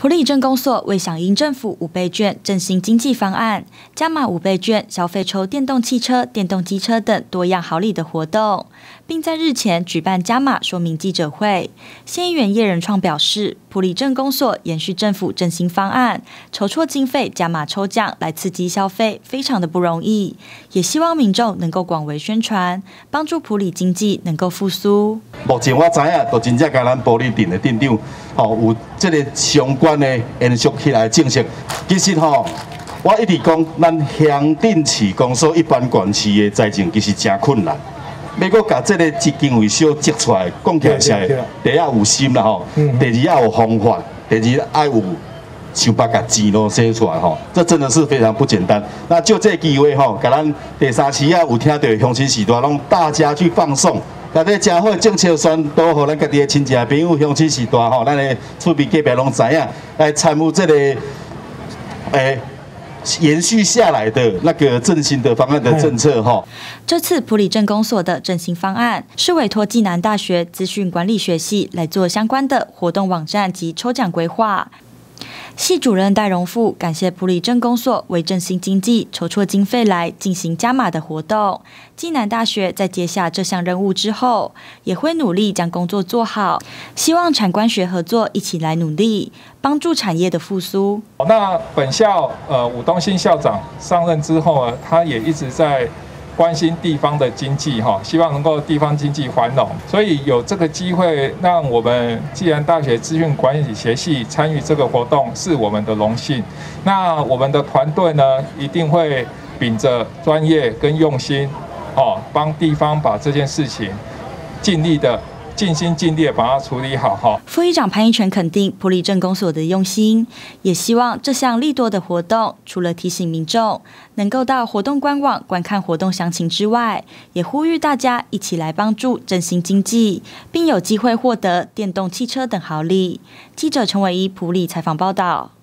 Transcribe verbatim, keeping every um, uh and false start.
埔里镇公所为响应政府五倍券振兴经济方案，加码五倍券消费抽电动汽车、电动机车等多样好礼的活动，并在日前举办加码说明记者会。县议员叶仁创表示，埔里镇公所延续政府振兴方案，筹措经费加码抽奖来刺激消费，非常的不容易，也希望民众能够广为宣传，帮助埔里经济能够复苏。 目前我知影，就真正甲咱埔里镇的镇长，吼有这个相关的延续起来的政策。其实吼，我一直讲，咱乡镇市公所一般县市的财政其实真困难。要搁甲这个资金维小积出来，讲起来是第一有心啦吼，第二要有方法，第二爱有想办法钱咯生出来吼，这真的是非常不简单。那就这机会吼，甲咱第三期啊有听到乡亲时代，让大家去放送。那这真好的政策宣导，互咱家己的亲戚朋友、乡亲时代吼，咱的厝边隔壁拢知影，来参与这个诶。延续下来的那个振兴的方案的政策哈， 这次埔里镇公所的振兴方案是委托暨南大学资讯管理学系来做相关的活动网站及抽奖规划。系主任戴荣富感谢埔里镇公所为振兴经济筹措经费来进行加码的活动。暨南大学在接下这项任务之后，也会努力将工作做好，希望产官学合作一起来努力，帮助产业的复苏。 那本校呃伍东新校长上任之后呢，他也一直在关心地方的经济哈，希望能够地方经济繁荣，所以有这个机会让我们暨南大学资讯管理学系参与这个活动，是我们的荣幸。那我们的团队呢，一定会秉着专业跟用心，哦，帮地方把这件事情尽力的。尽心尽力把它处理好哈。 副议长潘一全肯定埔里镇公所的用心，也希望这项利多的活动，除了提醒民众能够到活动官网观看活动详情之外，也呼吁大家一起来帮助振兴经济，并有机会获得电动汽车等好礼。记者陈伟一埔里采访报道。